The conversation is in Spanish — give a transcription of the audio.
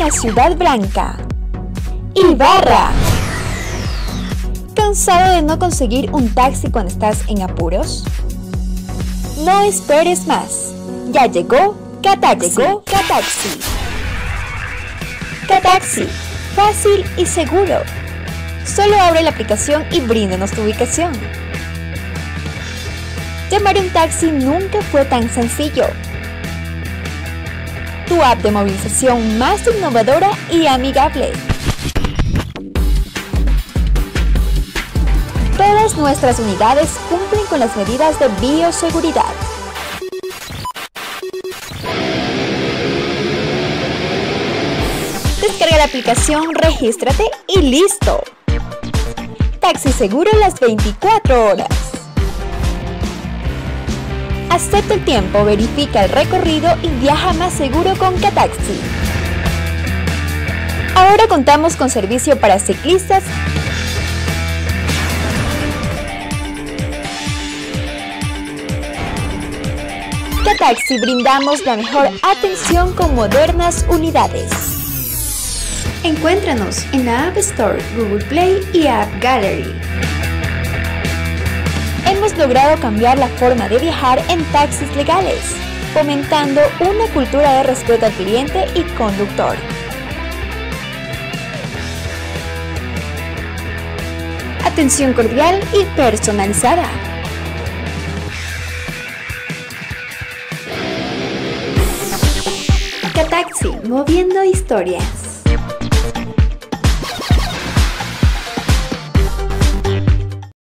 la Ciudad Blanca. Ibarra. ¿Cansado de no conseguir un taxi cuando estás en apuros? No esperes más. Ya llegó Cataxi. Cataxi, fácil y seguro. Solo abre la aplicación y bríndanos tu ubicación. Llamar un taxi nunca fue tan sencillo. Tu app de movilización más innovadora y amigable. Todas nuestras unidades cumplen con las medidas de bioseguridad. Descarga la aplicación, regístrate y listo. Taxi seguro las 24 horas. Acepta el tiempo, verifica el recorrido y viaja más seguro con Cataxi. Ahora contamos con servicio para ciclistas, Cataxi brindamos la mejor atención con modernas unidades. Encuéntranos en la App Store, Google Play y App Gallery. Hemos logrado cambiar la forma de viajar en taxis legales, fomentando una cultura de respeto al cliente y conductor. Atención cordial y personalizada. Cataxi, moviendo historias.